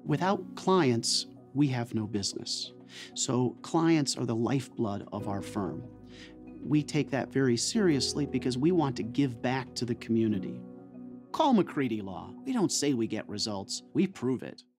Without clients, we have no business. So clients are the lifeblood of our firm. We take that very seriously because we want to give back to the community. Call McCready Law. We don't say we get results, we prove it.